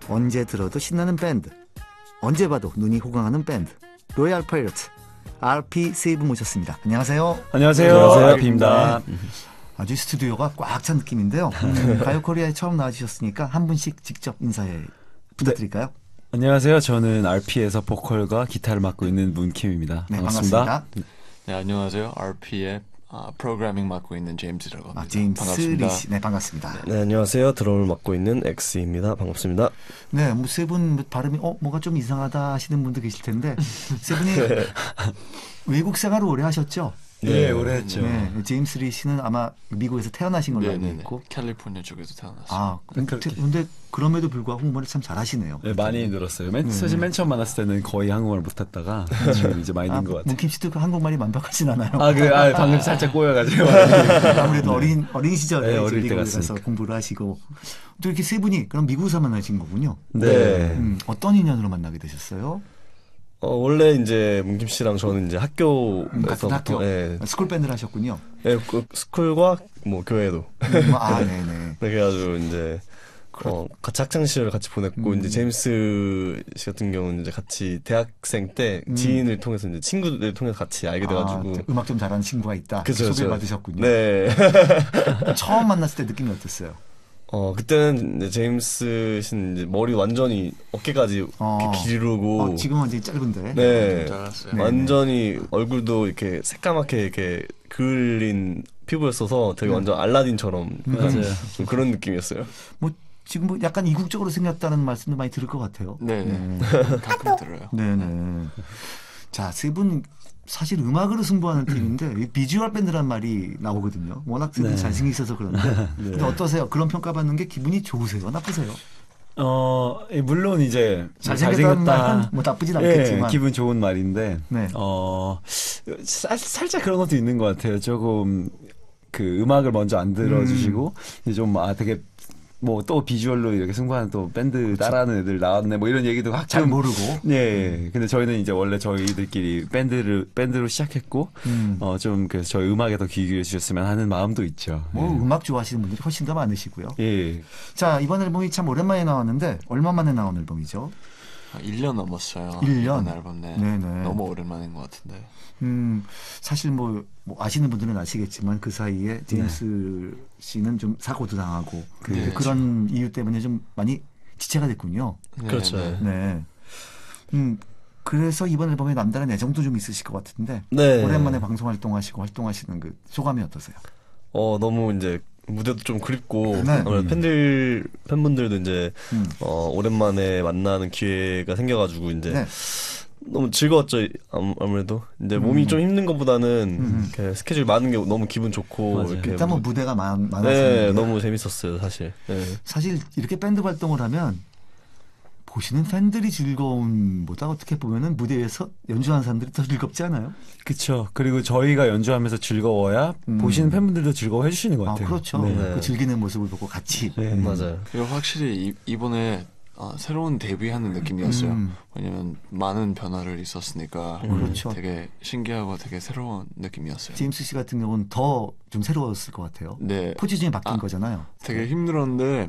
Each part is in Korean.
언제 들어도 신나는 밴드, 언제 봐도 눈이 호강하는 밴드, 로얄 파이러트 RP 세 분 모셨습니다. 안녕하세요. 안녕하세요. RP입니다. 아주 스튜디오가 꽉 찬 느낌인데요. 가요 코리아에 처음 나와주셨으니까 한 분씩 직접 인사해 부탁드릴까요? 네. 안녕하세요. 저는 RP에서 보컬과 기타를 맡고 있는 문킴입니다. 네, 반갑습니다. 네, 안녕하세요. RP의 프로그래밍 맡고 있는 제임스라고 합니다. 제임스 반갑습니다. 리씨. 네, 반갑습니다. 네, 안녕하세요. 드럼을 맡고 있는 X입니다. 반갑습니다. 네, 뭐 세 분 발음이 뭐가 좀 이상하다 하시는 분도 계실 텐데 세 분이 외국 생활을 오래 하셨죠? 네, 오래 했죠. 네, 제임스 리씨는 아마 미국에서 태어나신 걸로 알고 있고 캘리포니아 쪽에서 태어났어요. 아, 근데 그럼에도 불구하고 한국말을 참 잘하시네요. 네, 많이 늘었어요. 사실 맨 처음 만났을 때는 거의 한국말 못했다가 지금 이제 많이 는 것 같아요. 문킴 씨도 한국말이 완벽하진 않아요. 방금 살짝 꼬여가지고. 아무래도 어린 시절에 네, 어릴 때 미국에 가서 갔으니까. 공부를 하시고 또 이렇게 세 분이 그럼 미국에서 만나신 거군요. 네. 어떤 인연으로 만나게 되셨어요? 원래 이제 문김 씨랑 저는 이제 같은 학교에서부터 학교 스쿨 밴드를 하셨군요. 그 스쿨과 뭐 교회도. 네네. 네, 그래가지고 이제 같이 학창 시절을 같이 보냈고 이제 제임스 씨 같은 경우는 이제 같이 대학생 때 지인을 통해서 이제 친구들 통해서 같이 알게 돼가지고 음악 좀 잘하는 친구가 있다. 그쵸, 소개를 받으셨군요. 네. 처음 만났을 때 느낌이 어땠어요? 그때는 이제 제임스 씨는 이제 머리 완전히 어깨까지 이렇게 기르고 지금은 이제 짧은데. 네. 잘랐어요. 완전히 얼굴도 이렇게 새까맣게 이렇게 그을린 피부였어서 되게 완전 알라딘처럼 맞아요. 좀 그런 느낌이었어요. 뭐 지금 뭐 약간 이국적으로 생겼다는 말씀도 많이 들을 것 같아요. 네, 가끔 들어요. 네네. 자, 세 분 사실 음악으로 승부하는 팀인데 이 비주얼 밴드란 말이 나오거든요. 워낙 세 분 잘생기셔서 그런데. 근데 어떠세요? 그런 평가받는 게 기분이 좋으세요? 나쁘세요? 물론 이제 잘생겼다는 말은 뭐 나쁘진 않겠지만 기분 좋은 말인데 네. 살짝 그런 것도 있는 것 같아요. 조금 그 음악을 먼저 안 들어주시고 이제 좀 되게 뭐 또 비주얼로 이렇게 승부하는 또 밴드 따라하는 애들 나왔네 뭐 이런 얘기도 가끔 잘 모르고. 네. 근데 저희는 이제 원래 저희들끼리 밴드로 시작했고 좀 그래서 저희 음악에 더 귀 기울여 주셨으면 하는 마음도 있죠. 음악 좋아하시는 분들이 훨씬 더 많으시고요. 예. 자, 이번 앨범이 참 오랜만에 나왔는데 얼마 만에 나온 앨범이죠? 1년 넘었어요. 1년? 이번 앨범. 네. 네네. 너무 오랜만인 것 같은데. 사실 뭐 아시는 분들은 아시겠지만 그 사이에 제임스 씨는 좀 사고도 당하고 그런 이유 때문에 좀 많이 지체가 됐군요. 그렇죠. 네. 그래서 이번 앨범에 남다른 애정도 좀 있으실 것 같은데 네. 오랜만에 방송 활동하시는 그 소감이 어떠세요? 너무 이제 무대도 좀 그립고 네. 아무래도 팬분들도 이제 오랜만에 만나는 기회가 생겨가지고 이제 네. 너무 즐거웠죠. 아무래도 이제 몸이 좀 힘든 것보다는 이렇게 스케줄 많은 게 너무 기분 좋고 맞아요. 이렇게 일단 뭐 무대가 많아서 네, 너무 재밌었어요, 사실. 네. 사실 이렇게 밴드 활동을 하면 보시는 팬들이 즐거움보다 어떻게 보면은 무대에서 연주하는 사람들이 더 즐겁지 않아요? 그렇죠. 그리고 저희가 연주하면서 즐거워야 보시는 팬분들도 즐거워해 주시는 것 같아요. 그렇죠. 네. 그 즐기는 모습을 보고 같이. 맞아요. 그리고 확실히 이번에 새로운 데뷔하는 느낌이었어요. 왜냐면 많은 변화를 있었으니까 그렇죠. 되게 신기하고 되게 새로운 느낌이었어요. 제임스 씨 같은 경우는 더 좀 새로웠을 것 같아요. 네. 포지션이 바뀐 거잖아요. 되게 힘들었는데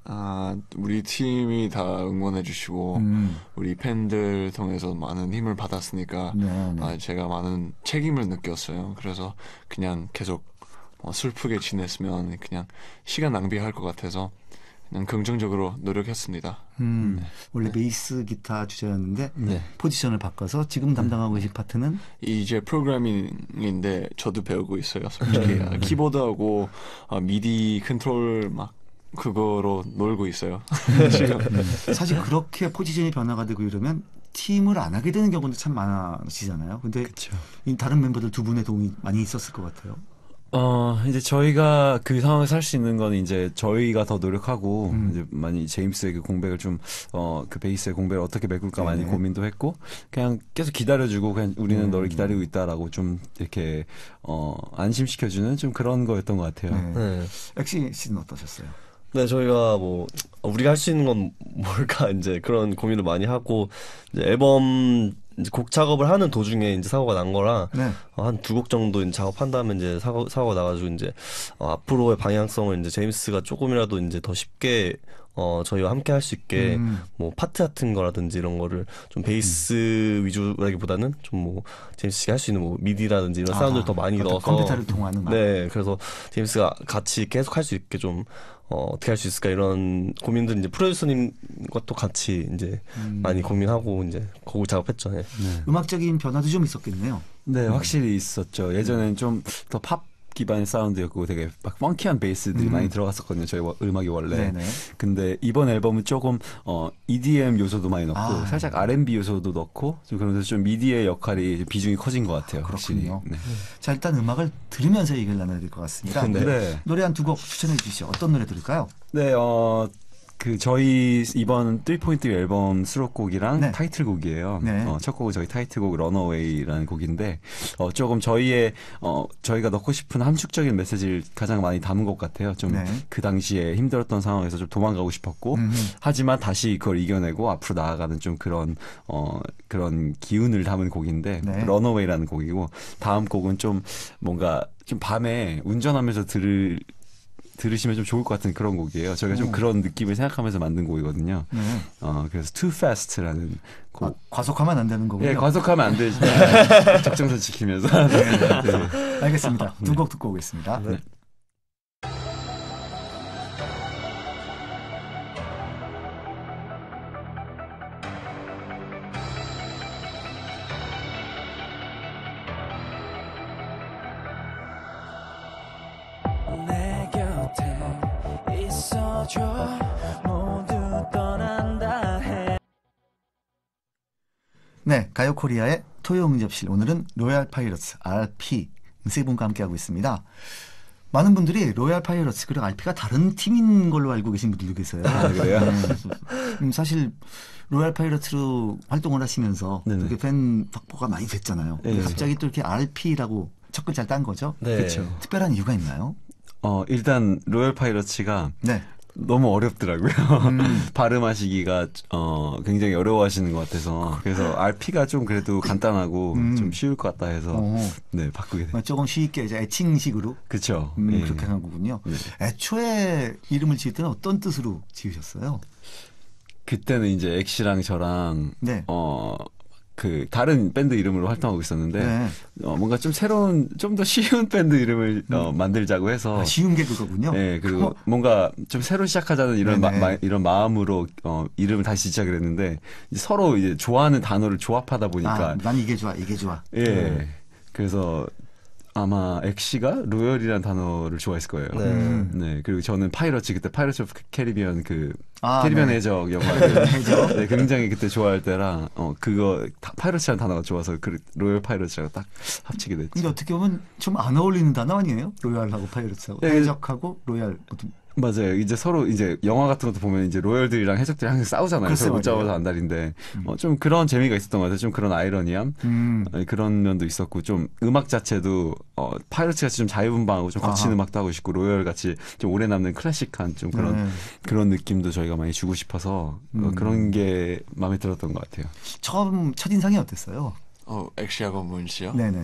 우리 팀이 다 응원해 주시고 우리 팬들 통해서 많은 힘을 받았으니까 네. 제가 많은 책임을 느꼈어요. 그래서 그냥 계속 슬프게 지냈으면 그냥 시간 낭비할 것 같아서 그냥 긍정적으로 노력했습니다. 원래 베이스 기타 주자였는데 포지션을 바꿔서 지금 담당하고 계신 파트는 이제 프로그래밍인데 저도 배우고 있어요. 솔직히 키보드하고 미디 컨트롤 막 그거로 놀고 있어요. 지금. 사실 그렇게 포지션이 변화가 되고 이러면 팀을 안 하게 되는 경우도 참 많으시잖아요. 근데 이 다른 멤버들 두 분의 도움이 많이 있었을 것 같아요. 이제 저희가 그 상황에서 할 수 있는 건 이제 저희가 더 노력하고 이제 많이 제임스의 그 공백을 좀 그 베이스의 공백을 어떻게 메꿀까 많이 고민도 했고 그냥 계속 기다려주고 그냥 우리는 너를 기다리고 있다라고 좀 이렇게 안심시켜주는 좀 그런 거였던 것 같아요. 네. 엑시 씨는 어떠셨어요? 네, 저희가 뭐 우리가 할 수 있는 건 뭘까 이제 그런 고민을 많이 하고 이제 앨범 이제 곡 작업을 하는 도중에 이제 사고가 난 거라 한 2곡 정도 이제 작업한 다음에 이제 사고가 나가지고 이제 앞으로의 방향성을 이제 제임스가 조금이라도 이제 더 쉽게 저희와 함께 할 수 있게 뭐 파트 같은 거라든지 이런 거를 좀 베이스 위주라기보다는 좀 뭐 제임스 씨가 할 수 있는 뭐 미디라든지 이런 사운드를 더 많이 넣어서 컴퓨터를 통하는 음악. 네, 그래서 제임스가 같이 계속 할 수 있게 좀 어떻게 할 수 있을까 이런 고민들 이제 프로듀서님과 또 같이 이제 많이 고민하고 이제 곡을 작업했죠. 네. 음악적인 변화도 좀 있었겠네요. 네, 확실히 있었죠. 예전엔 좀 더 팝 기반의 사운드였고 되게 막 펑키한 베이스들이 많이 들어갔었거든요. 저희 음악이 원래. 네네. 근데 이번 앨범은 조금 EDM 요소도 많이 넣고 살짝 R&B 요소도 넣고 좀 그러면서 좀 미디의 역할이 비중이 커진 것 같아요. 그렇군요. 네. 자, 일단 음악을 들으면서 얘기를 나눠야 될 것 같습니다. 네. 노래 한 두 곡 추천해 주시죠. 어떤 노래 들을까요? 네, 저희 이번 3.3 앨범 수록곡이랑 네. 타이틀곡이에요. 네. 첫 곡은 저희 타이틀곡 런어웨이라는 곡인데 저금 저희가 넣고 싶은 함축적인 메시지를 가장 많이 담은 것 같아요. 좀 그 당시에 힘들었던 상황에서 좀 도망가고 싶었고 하지만 다시 그걸 이겨내고 앞으로 나아가는 좀 그런 기운을 담은 곡인데 런어웨이라는 곡이고 다음 곡은 좀 뭔가 좀 밤에 운전하면서 들으시면 좀 좋을 것 같은 그런 곡이에요. 저희가 좀 그런 느낌을 생각하면서 만든 곡이거든요. 그래서 Too Fast라는 곡. 과속하면 안 되는 거군요. 예, 과속하면 안 되지. 적정선 지키면서. 네. 알겠습니다. 두 곡 듣고 오겠습니다. 네. 네, 가요 코리아의 토요 응접실. 오늘은 로얄 파이러츠 RP 세 분과 함께하고 있습니다. 많은 분들이 로얄 파이러츠 그리고 RP가 다른 팀인 걸로 알고 계신 분들도 계세요. 그래요? 사실 로얄 파이러츠로 활동을 하시면서 네네. 되게 팬 확보가 많이 됐잖아요. 근데 갑자기 또 이렇게 RP라고 첫 글자를 딴 거죠. 네. 그렇죠. 특별한 이유가 있나요? 일단 로열 파이러츠가 네. 너무 어렵더라고요. 발음하시기가 굉장히 어려워하시는 것 같아서 그래서 RP가 좀 그래도 간단하고 좀 쉬울 것 같다 해서 네 바꾸게 됐어요. 조금 쉽게 이제 애칭식으로 그렇죠. 그렇게 한 거군요. 네. 애초에 이름을 지을 때는 어떤 뜻으로 지으셨어요? 그때는 이제 엑시랑 저랑 네. 그 다른 밴드 이름으로 활동하고 있었는데 네. 뭔가 좀 새로운 좀 더 쉬운 밴드 이름을 만들자고 해서 쉬운 게 그거군요. 네, 그리고 뭔가 좀 새로 시작하자는 이런 이런 마음으로 이름을 다시 시작을 했는데 이제 서로 이제 좋아하는 단어를 조합하다 보니까 난 이게 좋아, 이게 좋아. 예. 그래서 아마 엑시가 로열이라는 단어를 좋아했을 거예요. 네. 그리고 저는 파이러츠 그때 파이러츠 오브 캐리비언 캐리비언 네. 해적 영화 네, 굉장히 그때 좋아할 때라 그거 파이러츠라는 단어가 좋아서 로열 파이러츠랑 딱 합치게 됐죠. 근데 어떻게 보면 좀 안 어울리는 단어 아니에요? 로얄하고 파이러츠하고 네. 해적하고 로얄. 맞아요. 이제 서로 이제 영화 같은 것도 보면 이제 로열들이랑 해적들이 항상 싸우잖아요. 서로 못 잡아서 안달인데 좀 그런 재미가 있었던 것 같아요. 좀 그런 아이러니함 그런 면도 있었고 좀 음악 자체도 파이러츠 같이 좀 자유분방하고 좀 거친 음악도 하고 싶고 로열 같이 좀 오래 남는 클래식한 좀 그런 느낌도 저희가 많이 주고 싶어서 그런 게 마음에 들었던 것 같아요. 처음 첫인상이 어땠어요? 엑시하고 문 씨요? 네네.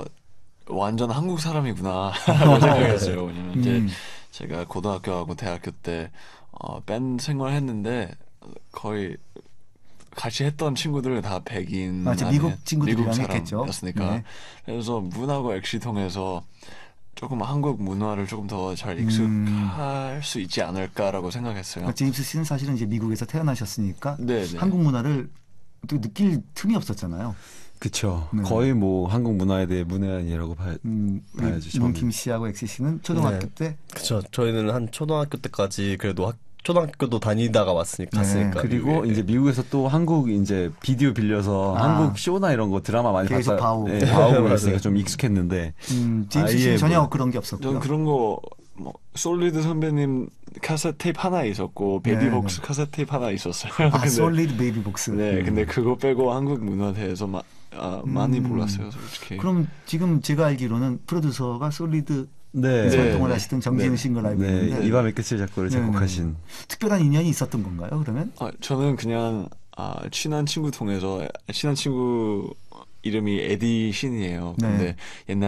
완전 한국 사람이구나 라고 생각했어요. 왜냐면 이제 제가 고등학교하고 대학교 때 밴드 생활했는데 거의 같이 했던 친구들은 다 백인 미국 친구들이랑 했겠죠. 사람이었으니까 네. 그래서 문하고 엑시 통해서 조금 한국 문화를 조금 더 잘 익숙할 수 있지 않을까라고 생각했어요. 제임스 씨는 사실은 이제 미국에서 태어나셨으니까 네네. 한국 문화를 또 느낄 틈이 없었잖아요. 그렇죠. 네. 거의 뭐 한국 문화에 대해 문외한이라고 봐야죠. 문킴 씨하고 엑시 씨는 초등학교 때. 그렇죠. 저희는 한 초등학교 때까지 그래도 초등학교도 다니다가 갔으니까. 그리고 이제 미국에서 또 한국 이제 비디오 빌려서 한국 쇼나 이런 거 드라마 많이 계속 봐오고 그랬으니까 좀 익숙했는데 제임스 씨는 전혀 그런 게 없었고요. 전 그런 거 뭐 솔리드 선배님 카세트 테이프 하나 있었고 베이비복스 카세트 테이프 하나 있었어요. 근데, 솔리드 베이비복스. 네, 근데 그거 빼고 한국 문화에 대해서 많이 몰랐어요, 솔직히. 그럼 지금 제가 알기로는 프로듀서가 솔리드 활동을 하시던 정진우 씨인 걸 알고 있는데 이 밤의 끝을 작곡을 작곡하신 특별한 인연이 있었던 건가요? 그러면? 저는 그냥 친한 친구 통해서 친한 친구 이름이 에디 신이에요. 근데 옛날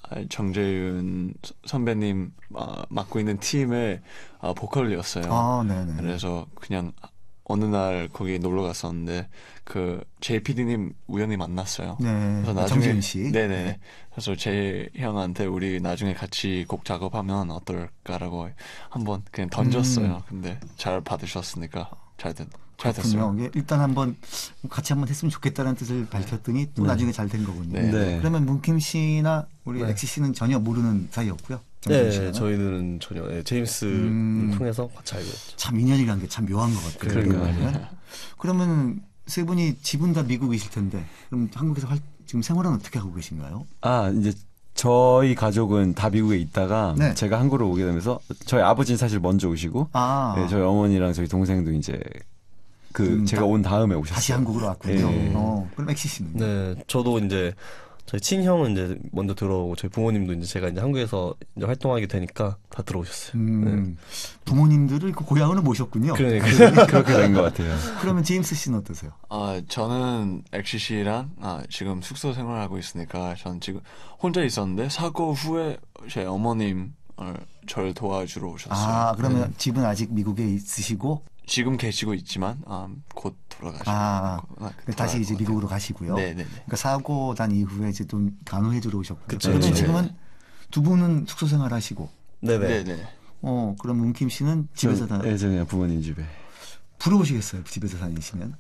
정재윤 선배님 맡고 있는 팀의 보컬이었어요. 네네. 그래서 그냥 어느 날 거기 놀러 갔었는데 그 JPD님 우연히 만났어요. 네. 그래서 나중에 정재윤 씨. 네네. 그래서 제 형한테 우리 나중에 같이 곡 작업하면 어떨까라고 한번 그냥 던졌어요. 근데 잘 받으셨으니까 잘 됐어요. 그렇군요. 일단 한번 같이 한번 했으면 좋겠다는 뜻을 밝혔더니 또 나중에 잘 된 거군요. 네. 그러면 문킴 씨나 우리 엑시 씨는 전혀 모르는 사이였고요. 네, 저희는 전혀 제임스 통해서 같이 알게 됐죠. 참 인연이라는 게 참 묘한 것 같아요. 그러니까요. 그러면 세 분이 지분 다 미국이실 텐데 그럼 한국에서 지금 생활은 어떻게 하고 계신가요? 이제 저희 가족은 다 미국에 있다가 네. 제가 한국으로 오게 되면서 저희 아버지는 사실 먼저 오시고 네, 저희 어머니랑 저희 동생도 이제 제가 온 다음에 오셨어요. 다시 한국으로 왔군요. 네. 그럼 엑시 씨는? 네, 저도 이제 저희 친형은 이제 먼저 들어오고 저희 부모님도 이제 제가 이제 한국에서 이제 활동하게 되니까 다 들어오셨어요. 네. 부모님들을 고향으로 모셨군요. 그렇게 된 것 같아요. 그러면 제임스 씨는 어떠세요? 저는 엑시 씨랑 지금 숙소 생활하고 있으니까 저는 지금 혼자 있었는데 사고 후에 제 어머님 저를 도와주러 오셨어요. 그러면 집은 아직 미국에 있으시고 지금 계시고 있지만 곧 돌아가시고 다시 이제 미국으로 가시고요. 네네네. 그러니까 사고 난 이후에 이제 좀 간호해주러 오셨고요. 그쵸, 그러면 네. 지금은 두 분은 숙소 생활하시고. 네네. 그럼 문킴 씨는 집에서 네, 저는 그냥 부모님 집에. 부러우시겠어요, 집에서 다니시면.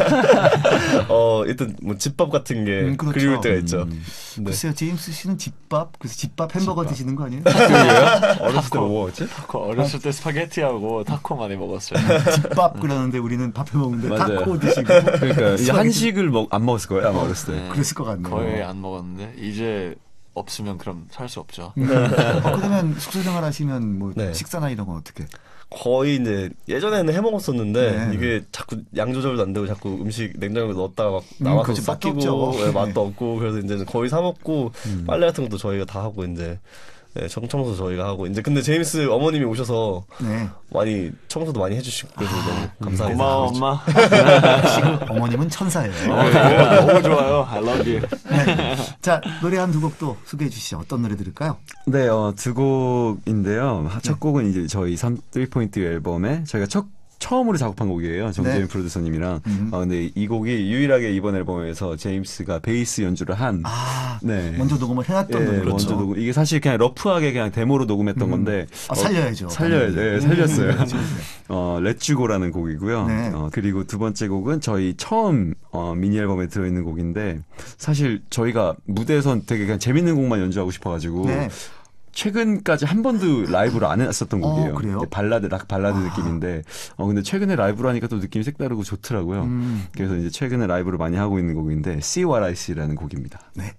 일단 뭐 집밥 같은 게 그렇죠. 그리울 때가 있죠. 네. 글쎄요, 제임스 씨는 집밥, 그래서 집밥 햄버거 드시는 거 아니에요? 어렸을 때 뭐 먹었지? 어렸을 때 스파게티하고 타코 많이 먹었어요. 집밥 그러는데 우리는 밥 해 먹는데 맞아요. 타코 드시고. 그러니까 이제 한식을 안 먹었을 거예요, 아마 어렸을 때. 그랬을 것 같네요. 거의 안 먹었는데 이제 없으면 그럼 살 수 없죠. 그러면 숙소 생활하시면 뭐 네. 식사나 이런 건 어떻게? 거의 이제 예전에는 해 먹었었는데 네. 이게 자꾸 양 조절도 안 되고 자꾸 음식 냉장고에 넣었다가 막 나와서 그렇지, 맛도 삭히고 없죠. 맛도 없고 그래서 이제 거의 사 먹고 빨래 같은 것도 저희가 다 하고 이제 청소 저희가 하고 이제 근데 제임스 어머님이 오셔서 네. 많이 청소도 많이 해주시고 그래서 너무 감사해서 고마워 엄마. 어머님은 천사예요. 너무 좋아요. I love you. 자, 노래 한 두 곡도 소개해 주시죠. 어떤 노래 들을까요? 네, 두 곡인데요. 첫 곡은 이제 저희 3포인트 앨범에 저희가 처음으로 작업한 곡이에요. 정재윤 네. 프로듀서님이랑. 근데 이 곡이 유일하게 이번 앨범에서 제임스가 베이스 연주를 한. 네. 먼저 녹음을 해놨던 노래. 먼저 그렇죠. 녹음. 이게 사실 그냥 러프하게 그냥 데모로 녹음했던 건데. 살려야죠. 살려야죠. 네, 살렸어요. 그렇죠. 렛츠고라는 곡이고요. 네. 그리고 두 번째 곡은 저희 처음 미니 앨범에 들어있는 곡인데 사실 저희가 무대에선 되게 그냥 재밌는 곡만 연주하고 싶어가지고. 네. 최근까지 한 번도 라이브로 안 했었던 곡이에요. 그래요? 락 발라드 느낌인데, 근데 최근에 라이브로 하니까 또 느낌이 색다르고 좋더라고요. 그래서 이제 최근에 라이브를 많이 하고 있는 곡인데, See What I See라는 곡입니다. 네.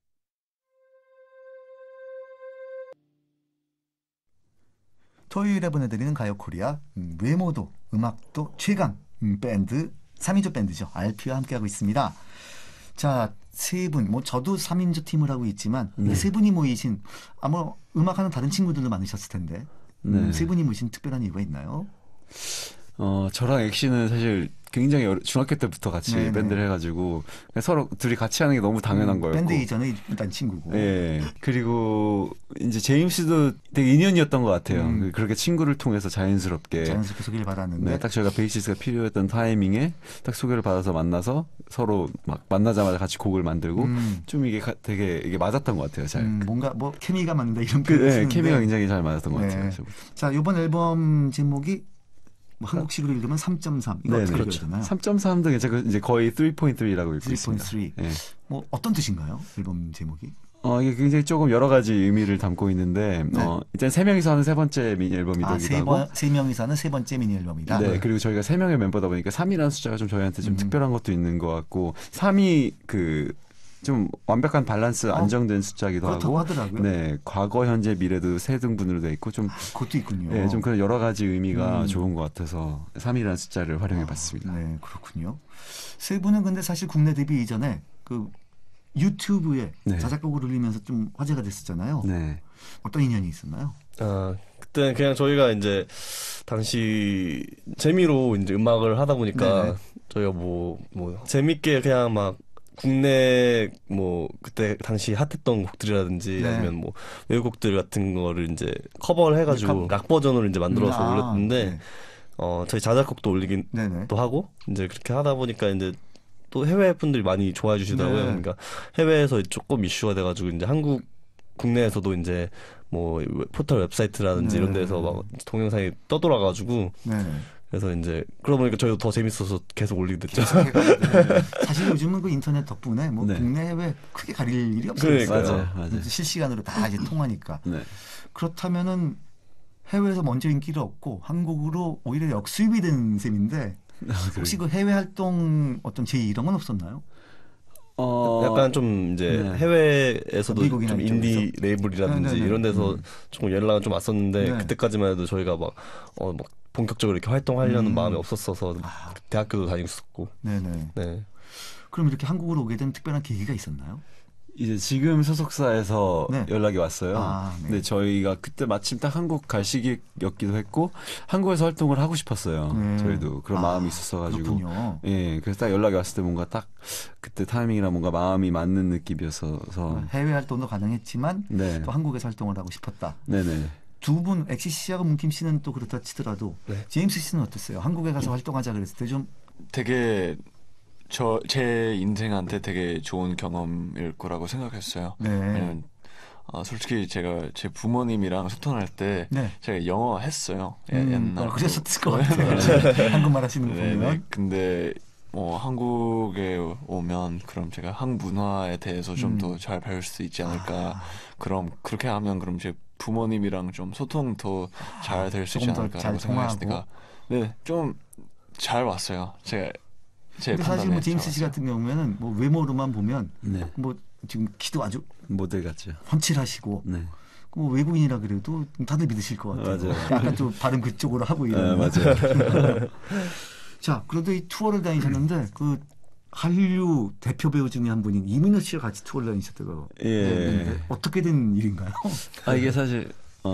토요일에 보내드리는 가요 코리아, 외모도 음악도 최강 밴드 3인조 밴드죠. RP와 함께하고 있습니다. 자, 세 분, 저도 3인조 팀을 하고 있지만 이 세 분이 모이신 아마 음악하는 다른 친구들도 많으셨을 텐데 세 분이 모이신 특별한 이유가 있나요? 저랑 엑시는 사실 굉장히 중학교 때부터 같이 네네. 밴드를 해가지고 그냥 서로 둘이 같이 하는 게 너무 당연한 거였고. 밴드 이전에 일단 친구고. 예. 그리고 이제 제임스도 되게 인연이었던 것 같아요. 그렇게 친구를 통해서 자연스럽게 소개를 받았는데. 네, 딱 저희가 베이시스트가 필요했던 타이밍에 딱 소개를 받아서 만나서 서로 막 만나자마자 같이 곡을 만들고 좀 이게 되게 이게 맞았던 것 같아요. 잘. 뭔가 케미가 맞는다 이런 표현을 네, 쓰는데. 케미가 굉장히 잘 맞았던 것 네. 같아요. 자, 이번 앨범 제목이 한국식으로 읽으면 3.3. 이거 어떻게 읽어야 되나요? 3.3도 괜찮고 이제 거의 3.3라고 읽고 있습니다. 3.3. 네. 어떤 뜻인가요? 앨범 제목이? 이게 굉장히 조금 여러 가지 의미를 담고 있는데 일단 세 명이서 하는 세 번째 미니 앨범이기도 하고 세 명이서 하는 세 번째 미니 앨범이다. 네, 그리고 저희가 세 명의 멤버다 보니까 3이라는 숫자가 좀 저희한테 좀 특별한 것도 있는 것 같고 3이 좀 완벽한 밸런스 안정된 숫자기도 그렇다고 하고 하더라고요. 네, 과거, 현재, 미래도 세 등분으로 돼 있고 좀 그것도 있군요. 네, 좀 그런 여러 가지 의미가 좋은 것 같아서 3이라는 숫자를 활용해 봤습니다. 네, 그렇군요. 세 분은 근데 사실 국내 데뷔 이전에 유튜브에 네. 자작곡을 올리면서 좀 화제가 됐었잖아요. 네. 어떤 인연이 있었나요? 그때는 그냥 저희가 이제 당시 재미로 이제 음악을 하다 보니까 네네. 저희가 뭐 재밌게 그냥 막 국내 뭐 그때 당시 핫했던 곡들이라든지 네. 아니면 뭐 외국곡들 같은 거를 이제 커버를 해가지고 락 버전으로 이제 만들어서 올렸는데 네. 저희 자작곡도 올리긴 네네. 또 하고 이제 그렇게 하다 보니까 이제 또 해외 분들이 많이 좋아해 주시더라고요. 네. 그러니까 해외에서 조금 이슈가 돼가지고 이제 국내에서도 이제 뭐 포털 웹사이트라든지 네. 이런 데서 막 동영상이 떠돌아가지고 네. 그래서 이제 그러다 보니까 저희도 더 재밌어서 계속 올리게 됐죠. 계속 해가지고. 사실 요즘은 그 인터넷 덕분에 뭐 네. 국내 해외 크게 가릴 일이 없어요. 그러니까요. 맞아요. 실시간으로 다 이제 통하니까. 네. 그렇다면은 해외에서 먼저 인기를 얻고 한국으로 오히려 역수입이 된 셈인데 혹시 그 해외 활동 어떤 제의 이런 건 없었나요? 약간 좀 이제 네. 해외에서도 미국이나 좀 인디 레이블이라든지 네네네. 이런 데서 조금 연락은 좀 왔었는데 네. 그때까지만 해도 저희가 막 본격적으로 이렇게 활동하려는 마음이 없었어서 대학교도 다녔었고. 네네. 네. 그럼 이렇게 한국으로 오게 된 특별한 계기가 있었나요? 이제 지금 소속사에서 네. 연락이 왔어요. 네. 근데 저희가 그때 마침 딱 한국 갈 시기였기도 했고 한국에서 활동을 하고 싶었어요. 네. 저희도 그런 마음이 있었어가지고. 그렇군요. 예, 그래서 딱 연락이 왔을 때 뭔가 딱 그때 타이밍이랑 뭔가 마음이 맞는 느낌이었어서. 해외 활동도 가능했지만 네. 또 한국에서 활동을 하고 싶었다. 네네. 두 분 엑시 씨하고 문킴 씨는 또 그렇다 치더라도 네. 제임스 씨는 어땠어요? 한국에 가서 활동하자 그랬을 때 좀 되게 제 인생한테 되게 좋은 경험일 거라고 생각했어요. 네. 왜냐면 솔직히 제가 제 부모님이랑 소통할 때 네. 제가 영어 했어요. 옛날에. 그러셨을 것 같아요. 한국말 하시는 거 네, 보면. 네. 근데 한국에 오면 그럼 제가 한국 문화에 대해서 좀 더 잘 배울 수 있지 않을까. 그럼 그렇게 하면 그럼 제 부모님이랑 좀 소통 더 잘 될 수 있지 조금 더 않을까라고 잘 통하고. 생각했으니까 네, 좀 잘 왔어요. 제 근데 사실 뭐 제임스 씨 같은 경우에는 뭐 외모로만 보면 네. 뭐 지금 키도 아주 모델 같죠. 훤칠하시고 네. 뭐 외국인이라 그래도 다들 믿으실 것 같아요. 맞아요. 약간 좀 발음 그쪽으로 하고 이러면. 맞아요. 자, 그런데 이 투어를 다니셨는데 그 한류 대표 배우 중에 한 분인 이민호 씨와 같이 투어를 다니셨다고. 예. 어떻게 된 일인가요? 이게 사실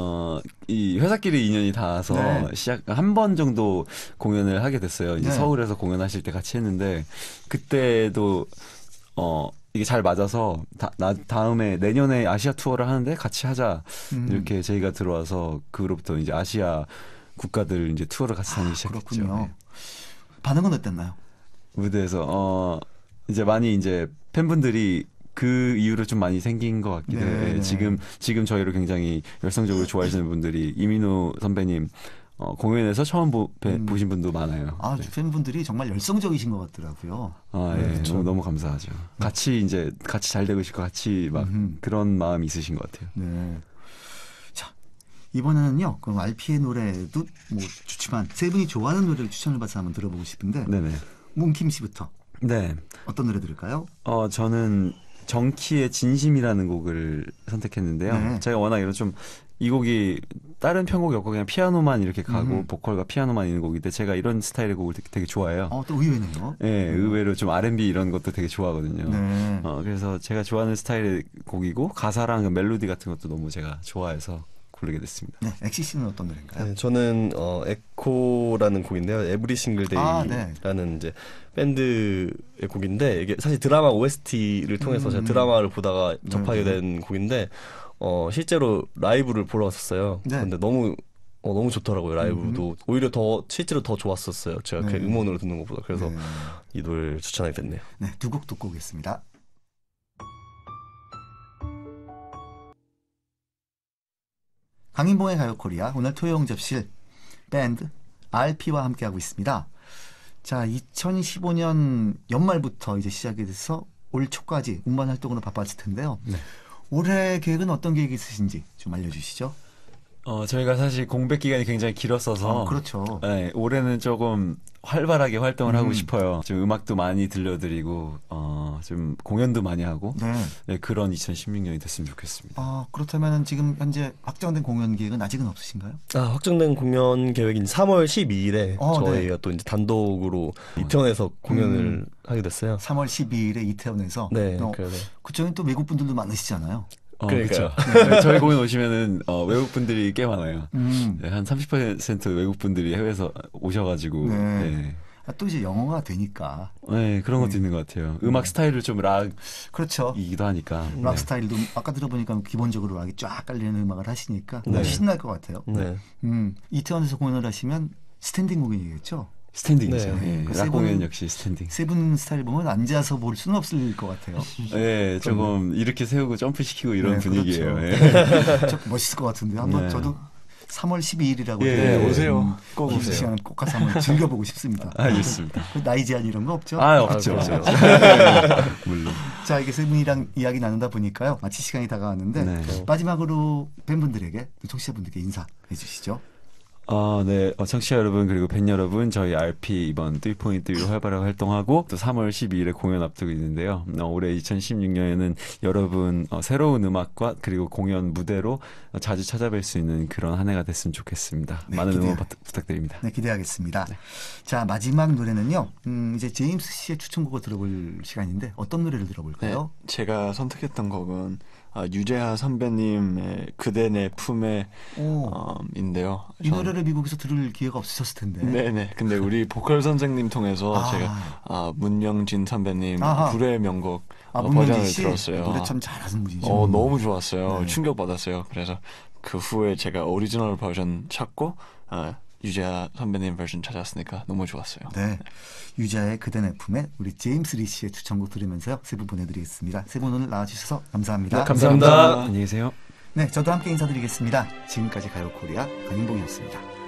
이 회사끼리 인연이 닿아서 네. 한 번 정도 공연을 하게 됐어요. 이제 네. 서울에서 공연하실 때 같이 했는데 그때도 이게 잘 맞아서 다음에 내년에 아시아 투어를 하는데 같이 하자 이렇게 제의가 들어와서 그로부터 이제 아시아 국가들 이제 투어를 같이 다니기 시작했죠. 그렇군요. 네. 반응은 어땠나요? 무대에서 이제 많이 이제 팬분들이 그 이후로 좀 많이 생긴 것 같기도 해요. 네. 지금 저희를 굉장히 열성적으로 좋아하시는 분들이 이민호 선배님 공연에서 처음 보신 분도 많아요. 네. 팬분들이 정말 열성적이신 것 같더라고요. 예, 너무 감사하죠. 같이 잘 되고 싶고 같이 막 그런 마음이 있으신 것 같아요. 네. 자, 이번에는요. 그럼 RP의 노래도 뭐 좋지만 세 분이 좋아하는 노래를 추천을 받아서 한번 들어보고 싶은데 네네. 문킴 씨부터 네. 어떤 노래 들을까요? 저는 정키의 진심이라는 곡을 선택했는데요. 네. 제가 워낙 이런 좀 이 곡이 다른 편곡이 없고 그냥 피아노만 이렇게 가고 보컬과 피아노만 있는 곡인데 제가 이런 스타일의 곡을 되게 좋아해요. 또 의외네요. 네, 의외로 좀 R&B 이런 것도 되게 좋아하거든요. 네. 그래서 제가 좋아하는 스타일의 곡이고 가사랑 그 멜로디 같은 것도 너무 제가 좋아해서 고르게 됐습니다. 네, 엑시 씨는 어떤 노래인가요? 네, 저는 에코라는 곡인데요. 에브리 싱글 데이라는 이제 밴드의 곡인데 이게 사실 드라마 OST를 통해서 제가 드라마를 보다가 접하게 된 곡인데 실제로 라이브를 보러 왔었어요. 네. 근데 너무 좋더라고요. 라이브도 오히려 실제로 더 좋았었어요. 제가 그냥 음원으로 듣는 것보다. 그래서 이 노래를 추천하게 됐네요. 네, 두 곡 듣고 오겠습니다. 강인봉의 가요코리아 오늘 토요일 접실 밴드 RP와 함께하고 있습니다. 자, 2015년 연말부터 이제 시작이 돼서 올 초까지 음반 활동으로 바빴을 텐데요. 네. 올해 계획은 어떤 계획이 있으신지 좀 알려주시죠. 저희가 사실 공백 기간이 굉장히 길었어서 그렇죠. 네, 올해는 조금 활발하게 활동을 하고 싶어요. 좀 음악도 많이 들려드리고 좀 공연도 많이 하고 네, 그런 2016년이 됐으면 좋겠습니다. 그렇다면 지금 현재 확정된 공연 계획은 아직은 없으신가요? 확정된 공연 계획인 3월 12일에 저희가 네. 또 이제 단독으로 이태원에서 공연을 하게 됐어요. 3월 12일에 이태원에서. 네, 그쪽엔 또 외국 분들도 많으시잖아요. 그렇죠. 네, 저희 공연 오시면은 외국 분들이 꽤 많아요. 네, 한 30% 외국 분들이 해외에서 오셔가지고. 네. 또 이제 영어가 되니까. 네, 그런 것도 있는 것 같아요. 음악 스타일을 좀 그렇죠. 락이기도 하니까. 락 스타일도 아까 들어보니까 기본적으로 락이 쫙 깔리는 음악을 하시니까 신날 것 같아요. 네. 이태원에서 공연을 하시면 스탠딩 공연이겠죠? 스탠딩이죠. 네. 네. 락 공연 역시 스탠딩. 세븐 스타일 보면 앉아서 볼 수는 없을 것 같아요. 네, 조금 이렇게 세우고 점프시키고 이런 네, 분위기예요. 그렇죠. 네. 멋있을 것 같은데 한번 저도 3월 12일이라고 네, 오세요. 꼭 오세요. 시간 꼭 가서 한번 즐겨보고 싶습니다. 알겠습니다. 그 나이 제한 이런 거 없죠? 없죠. 그럼요. 물론. 자, 이렇게 세 분이랑 이야기 나누다 보니까요. 마치 시간이 다가왔는데 네. 마지막으로 팬분들에게, 청취자분들께 인사해 주시죠. 네. 청취자 여러분 그리고 팬 여러분 저희 RP 이번 3.3로 활발하게 활동하고 또 3월 12일에 공연 앞두고 있는데요. 올해 2016년에는 여러분 새로운 음악과 그리고 공연 무대로 자주 찾아뵐 수 있는 그런 한 해가 됐으면 좋겠습니다. 네, 많은 응원 부탁드립니다. 네, 기대하겠습니다. 자, 마지막 노래는요. 이제 제임스 씨의 추천곡을 들어볼 시간인데 어떤 노래를 들어볼까요? 네, 제가 선택했던 곡은 유재하 선배님의 그대 내 품에 인데요. 이 노래를 미국에서 들을 기회가 없으셨을 텐데. 네네. 근데 우리 보컬 선생님 통해서 제가 문영진 선배님 불의 명곡 버전을 들었어요. 노래 참 잘하는 분이죠. 너무 좋았어요. 네. 충격 받았어요. 그래서 그 후에 제가 오리지널 버전 찾고 유재하 선배님 버전 찾았으니까 너무 좋았어요. 네, 유자의 그대 내 품에 우리 제임스 리 씨의 추천곡 들으면서요. 세 분 보내드리겠습니다. 세 분 오늘 나와주셔서 감사합니다. 네, 감사합니다. 안녕히 계세요. 네, 저도 함께 인사드리겠습니다. 지금까지 가요 코리아 강인봉이었습니다.